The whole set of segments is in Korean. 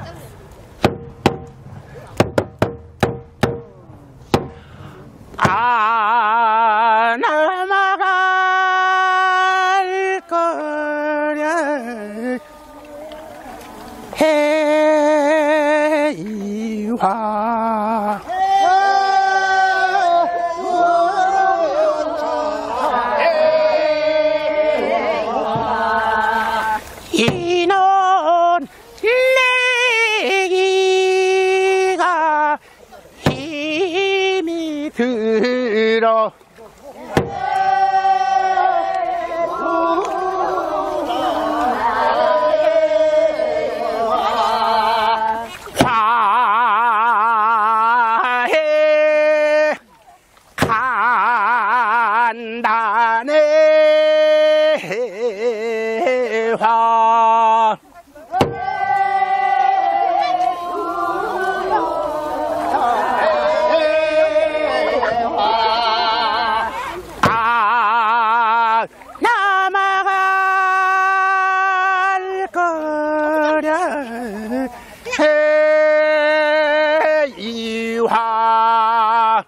넘어갈 거려 해이화 이놈 내기가 힘이 들어 화해 간단해 화 남아갈 거려 해이화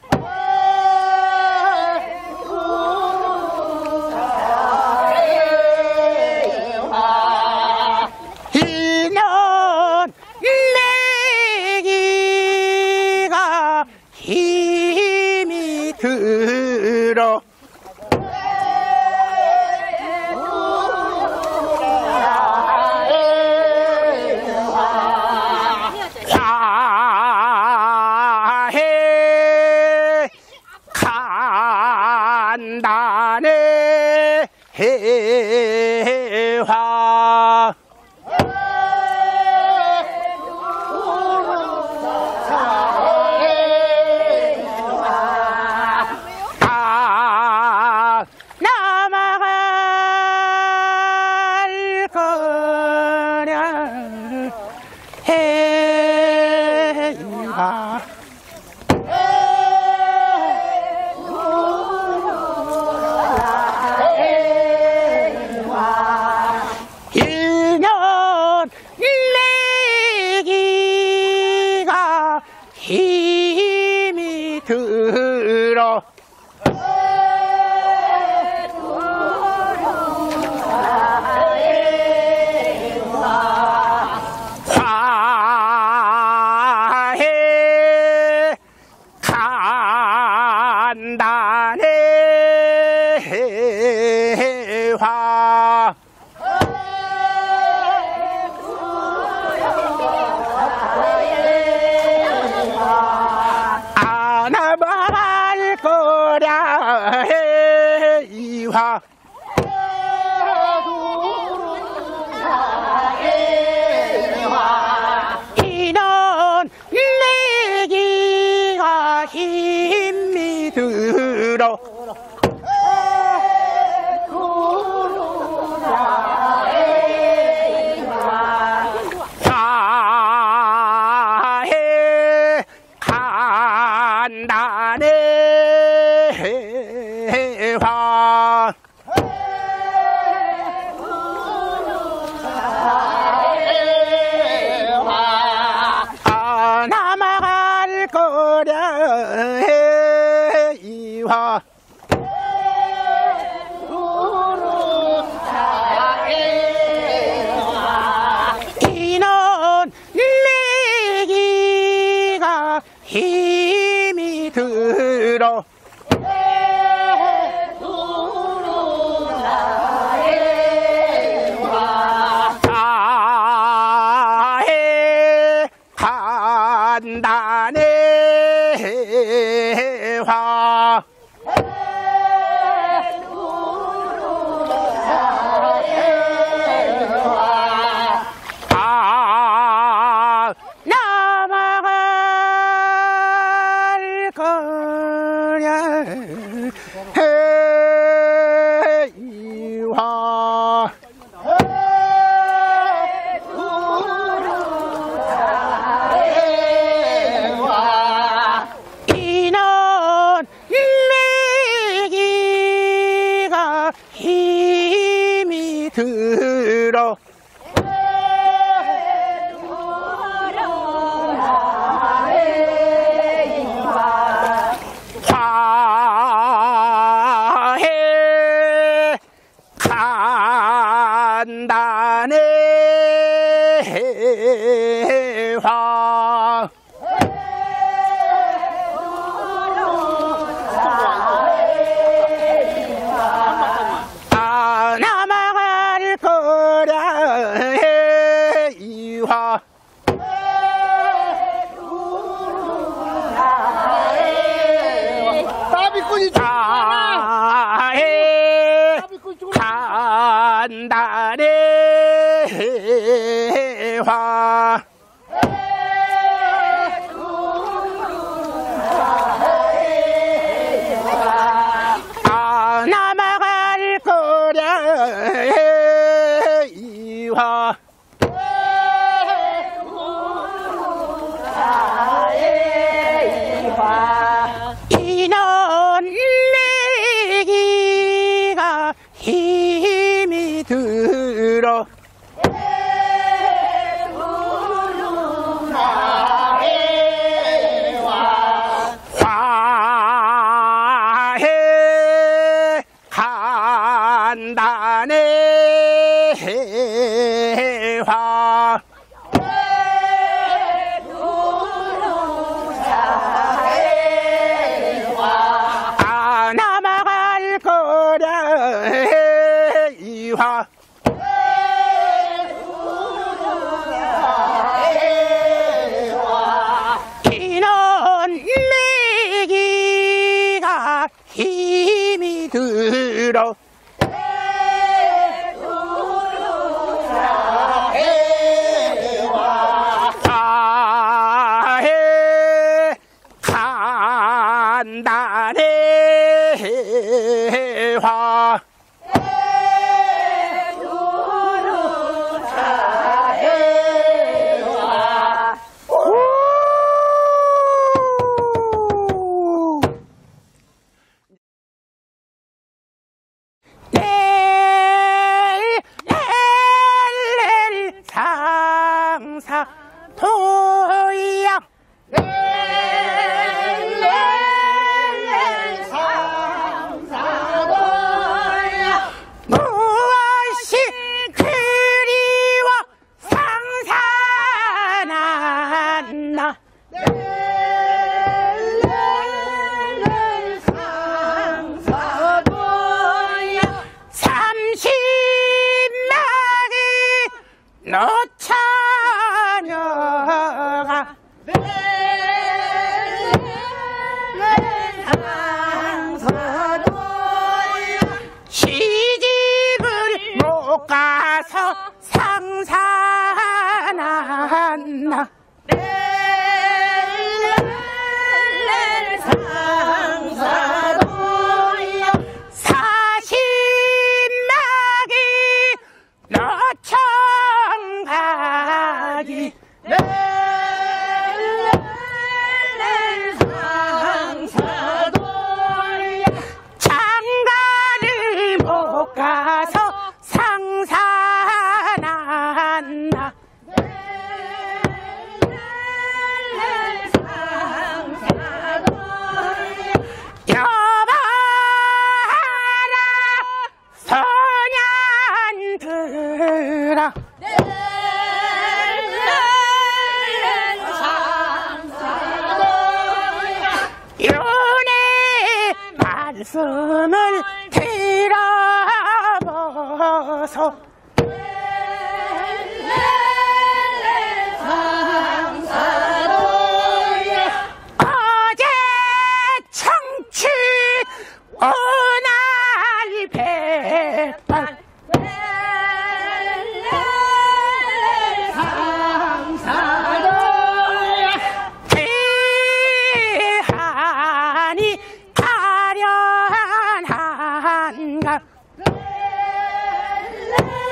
이놈 내기가 힘이 들어 화해 간단해 해화 남아갈 거려 해이화 이년 내기가 힘이 들어 화해 간단해 화 안아봐갈 거랴 해이화 이런 내기가 힘이 들어 화해 간단해 간단해 화 남아갈 거라 이화 나비꾼이 간단해 화 남아갈 거라 이화 인원 내기가 힘이 들어 화해 간단해 화 남아갈 거라 이화 인원 내기가 힘이 들어 화해 간단해 화 상사 도야 무엇이 그리워 상산한나 삼십막이 노처녀가 시집을 못 가서 상산한나 사십막이 노청가기 장가를 못 가서 상산한나 여봐라 소년들아 윤의 말씀을 들어보소 어제 청춘 오날 백발 대한이 가련한가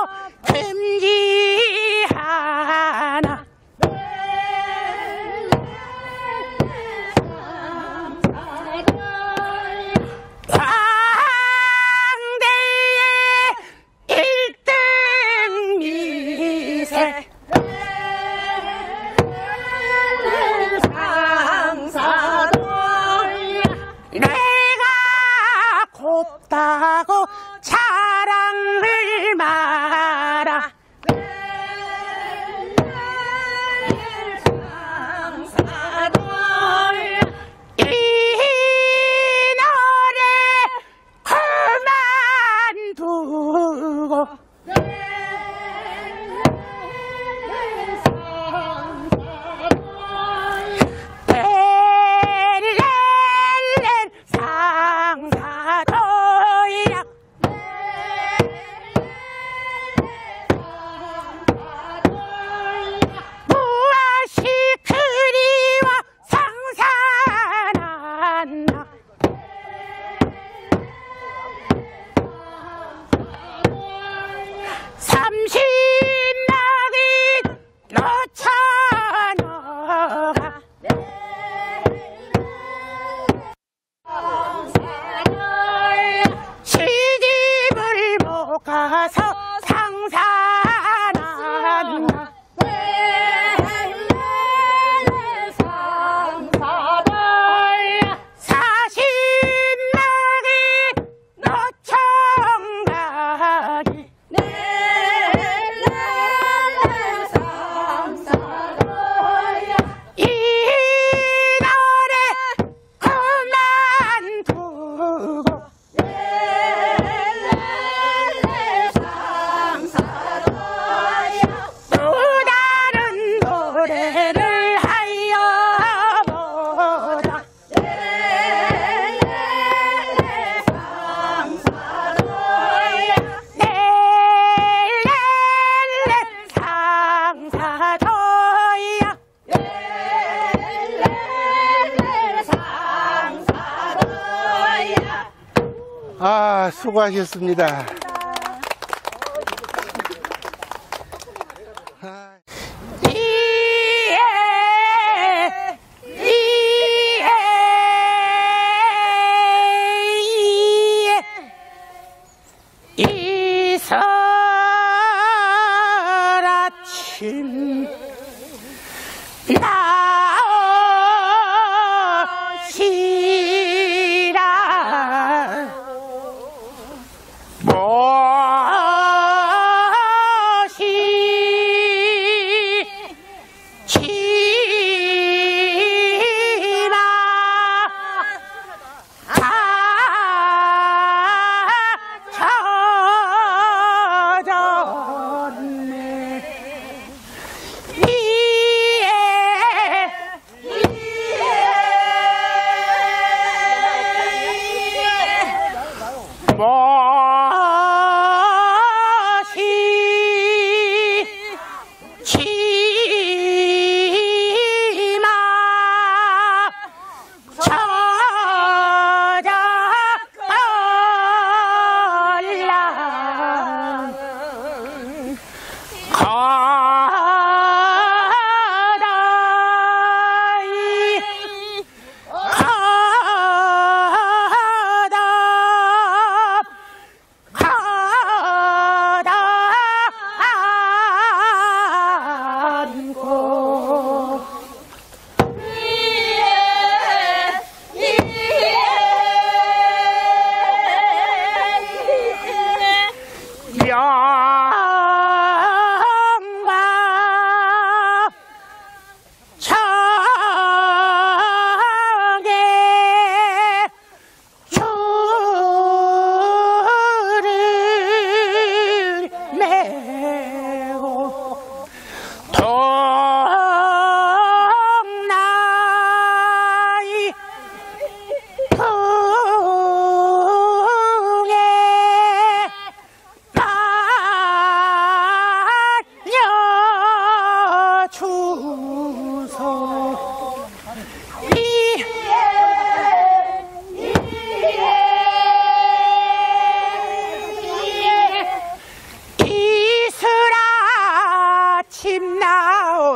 틈지 하나 광대의 1등 미세 내가 곱다고 자랑을 마라 이 노래 그만두고 렐렐렐 상사도야 무엇이 그리워 상산한나 삼십막이 놓쳐놓가 시집을 못 가서 상산한나 사십막이 놓쳐가기 이 노래 그만두고 또 다른 노래를 하여보라 렐렐렐 상사도야 아, 수고하셨습니다. 아. 이에 이설 아침 나오시라 무엇이 치마 다 젖었네 무엇이 치마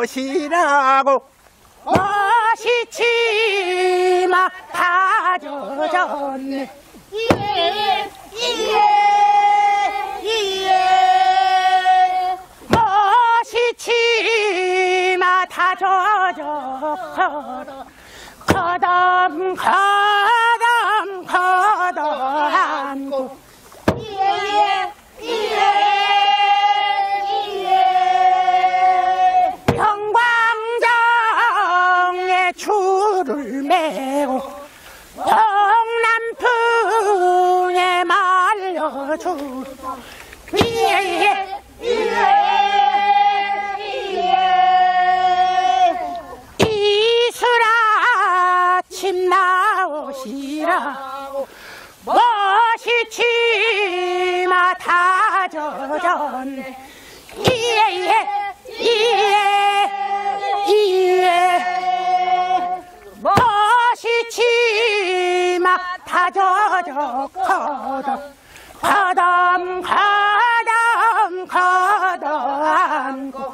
옷이라고 멋이 치마 다 젖었네. 멋이 치마 다 젖어 거담 안고 영광정에 줄을 메고 동남풍에 말려주 이슬 아침 나오시라 멋이 치마 다 젖었네. 멋이 치마 다 젖어 거담 안고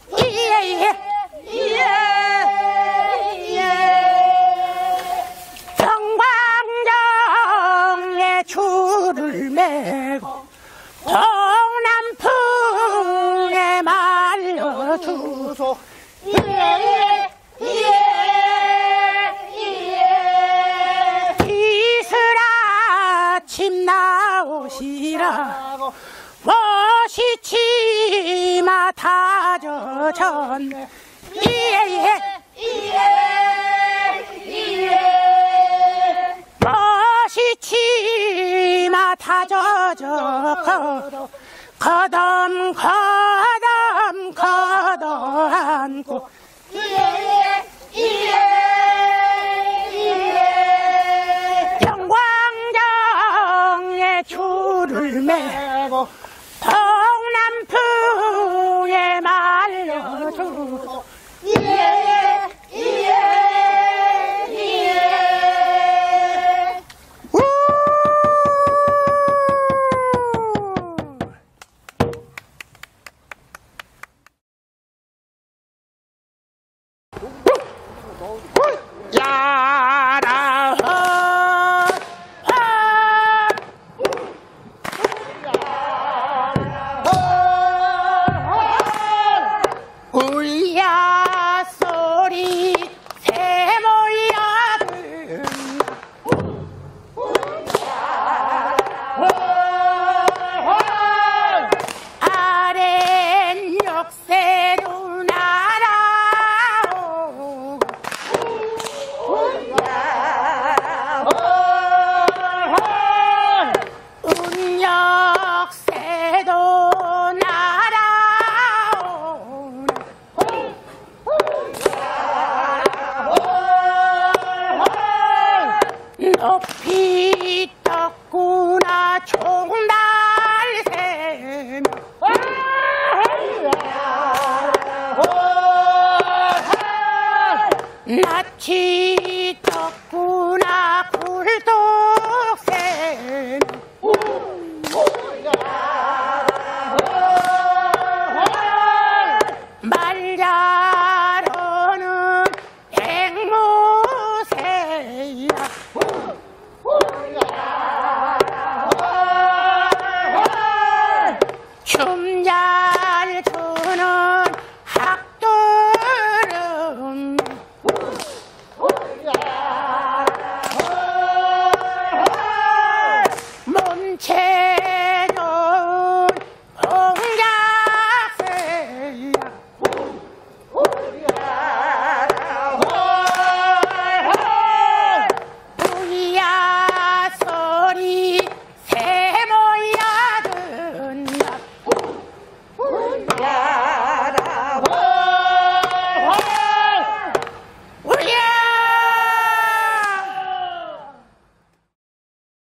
정광정에 줄을 메고 동남풍에 말려주소 이슬 아침 나오시라 멋이 치마 다 젖었네. 멋이 치마 다 젖어 거담 안고 영광정에 줄을 메고 동남풍에 말려주고 야라 울야 소리 새모야 아랫 역새도 날아오고 운역새도 높이 떴구나 총달샘 낯이 떴구나 굴뚝샘 말자로는 앵무새야 춤